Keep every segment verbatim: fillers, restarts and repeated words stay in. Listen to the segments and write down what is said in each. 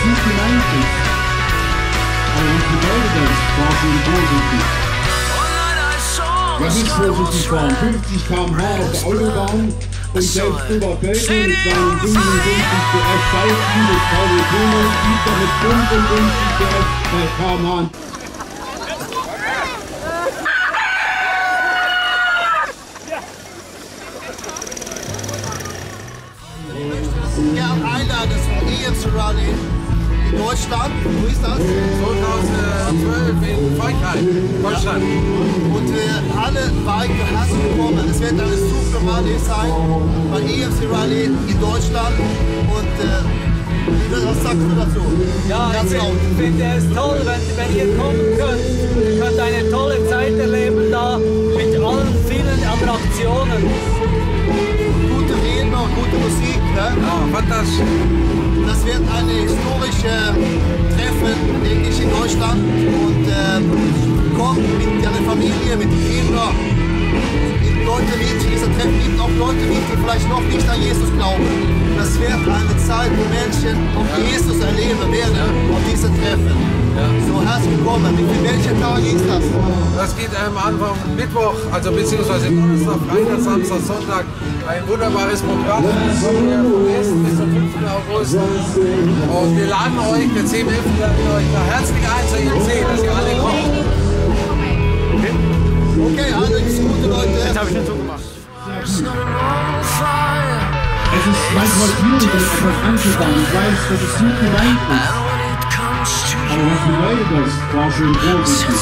nicht gemeint ist. Aber was bedeutet das? War schon positiv. Was ist positiv fahren? fünfzig Kilometer pro Stunde auf der Autobahn und selbst über Böckel mit seinen fünfundfünfzig P S Schalten mit V W Polo gibt er mit fünfundfünfzig P S bei Kilometer pro Stunde. Gern einladen zum E M C Rally in Deutschland. Wo ist das? zweitausendzwölf in Frankreich, Deutschland. Und äh, alle Biker herzlich willkommen. Es wird eine super Rallye sein bei E M C Rally in Deutschland. Und äh, was sagst du dazu? Ja, ich finde find es toll, wenn, wenn ihr kommen könnt. Ihr könnt eine tolle Zeit erleben da mit allen vielen Attraktionen. Gute Redner und gute Musik. Ne? Ja, fantastisch. Das wird eine historische Treffen, denke ich, in Deutschland. Und äh, kommt mit deiner Familie, mit den Kindern, mit Leute mit. Dieser Treffen gibt auch Leute mit, die vielleicht noch nicht an Jesus glauben. Das wird eine Zeit, wo Menschen auch Jesus erleben werden auf diesem Treffen. Ja. So, herzlich willkommen. Wie welche Tage ist das? Das geht am Anfang Mittwoch, also beziehungsweise Donnerstag, Freitag, Samstag, Sonntag. Ein wunderbares Programm vom ersten bis zum fünften August. Und wir laden euch, der C M F laden euch da herzlich ein zur E M C, dass ihr alle kommt. Okay, alles gute Leute. Das habe ich nicht so gemacht. Es ist manchmal schwierig, etwas anzufangen. Ich weiß, dass es nicht gemeint ist. Aber was bedeutet das? War schon positiv.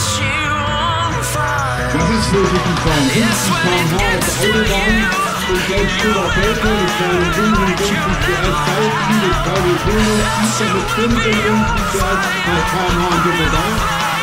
Was ist positiv fahren? fünfzig Kilometer pro Stunde auf der Autobahn und selbst über Böckel mit seinen fünfundfünfzig P S Schalten mit V W Polo ist er mit fünfundfünfzig P S bei Kilometer pro Stunde da.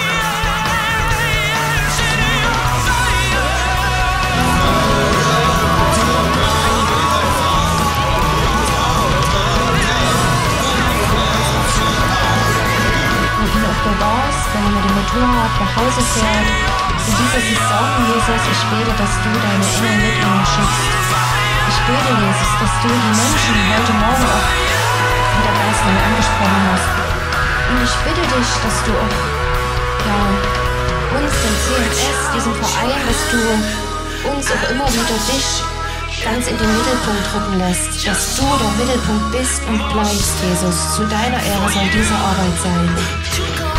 Wenn er mit dem Motorrad nach Hause fährt. In dieser Saison, Jesus, ich bete, dass du deine Engel mit ihnen schickst. Ich bete, Jesus, dass du die Menschen heute Morgen auch wieder ganz neu angesprochen hast. Und ich bitte dich, dass du auch ja, uns, den C M S, diesen Verein, dass du uns auch immer wieder dich ganz in den Mittelpunkt rücken lässt. Dass du der Mittelpunkt bist und bleibst, Jesus. Zu deiner Ehre soll diese Arbeit sein.